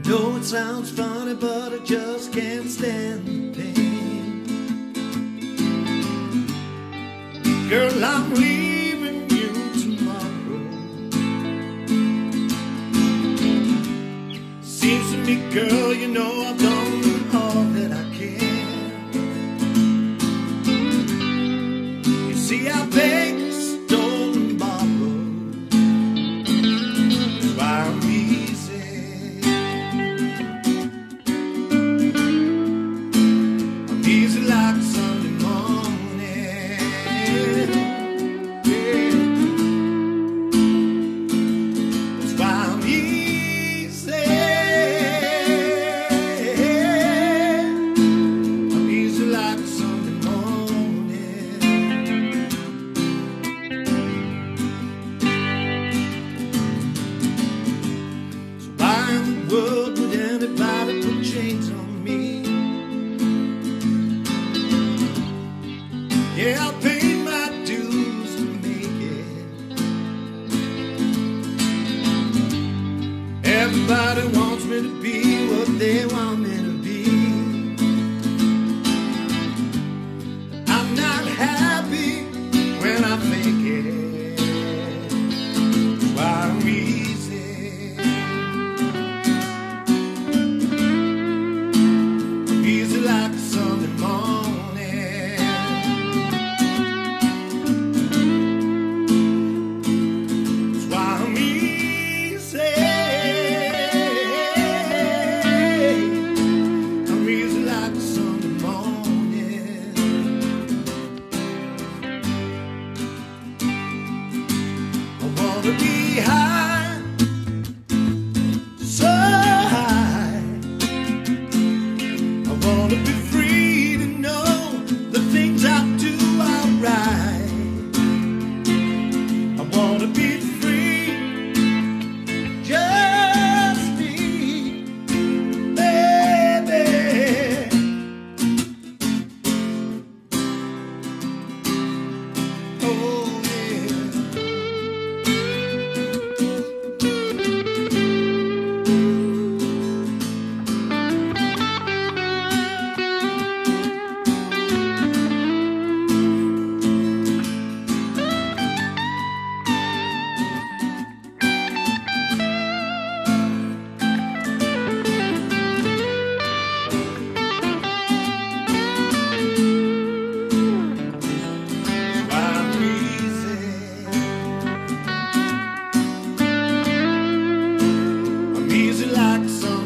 know it sounds funny, but I just can't stand the pain. Girl, I'm leaving you tomorrow. Seems to me, girl, you know I've done all that I can. You see, I begged, stole, and borrowed. That's why I'm easy. I'm easy like Sunday morning. Yeah. That's why I'm easy. I'm easy like Sunday morning. So why in the world would anybody put chains on me? Yeah, I paid my dues to make it. Everybody wants me to be what they want me to be. I'm not happy when I make it. That's why I'm easy. I'm easy like a Sunday morning. That's why I'm easy. I'm easy like a Sunday morning. I wanna be high, so high. I wanna be free to know the things I do are right. I wanna be free, just me, baby. Oh yeah. Why I'm easy. I'm easy like the sun.